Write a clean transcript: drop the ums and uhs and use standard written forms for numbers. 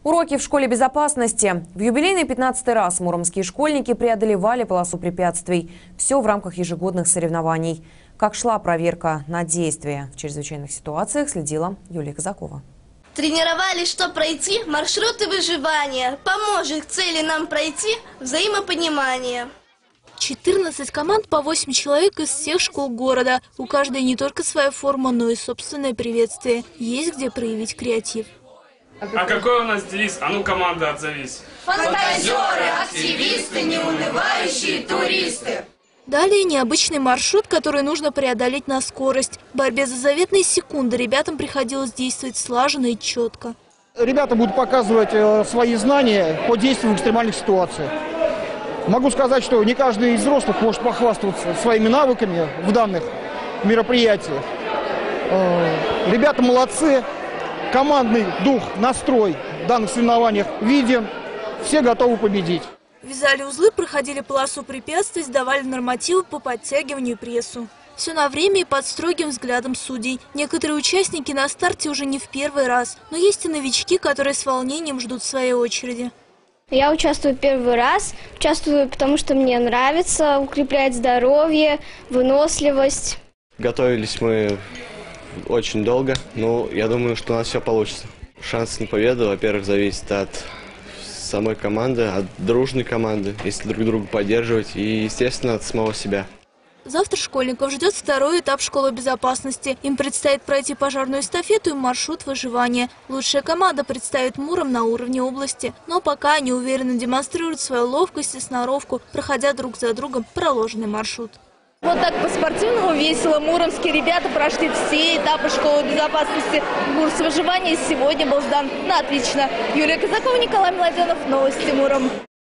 Уроки в школе безопасности. В юбилейный 15-й раз муромские школьники преодолевали полосу препятствий. Все в рамках ежегодных соревнований. Как шла проверка на действия в чрезвычайных ситуациях, следила Юлия Казакова. Тренировались, что пройти маршруты выживания. Поможет к цели нам пройти взаимопонимание. 14 команд по 8 человек из всех школ города. У каждой не только своя форма, но и собственное приветствие. Есть где проявить креатив. А какой у нас девиз? А ну, команда, отзовись. Фантазеры, активисты, неунывающие туристы. Далее необычный маршрут, который нужно преодолеть на скорость. В борьбе за заветные секунды ребятам приходилось действовать слаженно и четко. Ребята будут показывать свои знания по действию в экстремальных ситуациях. Могу сказать, что не каждый из взрослых может похвастаться своими навыками в данных мероприятиях. Ребята молодцы. Командный дух, настрой в данных соревнованиях виден. Все готовы победить. Вязали узлы, проходили полосу препятствий, сдавали нормативы по подтягиванию и прессу. Все на время и под строгим взглядом судей. Некоторые участники на старте уже не в первый раз, но есть и новички, которые с волнением ждут своей очереди. Я участвую первый раз. Участвую, потому что мне нравится, укреплять здоровье, выносливость. Готовились мы очень долго, но я думаю, что у нас все получится. Шанс на победу, во-первых, зависит от самой команды, от дружной команды, если друг друга поддерживать, и, естественно, от самого себя. Завтра школьников ждет второй этап школы безопасности. Им предстоит пройти пожарную эстафету и маршрут выживания. Лучшая команда представит Муром на уровне области. Но пока они уверенно демонстрируют свою ловкость и сноровку, проходя друг за другом проложенный маршрут. Вот так по-спортивному весело муромские ребята прошли все этапы школы безопасности. Курс выживания сегодня был сдан на отлично. Юлия Казакова, Николай Младенов. Новости Муром.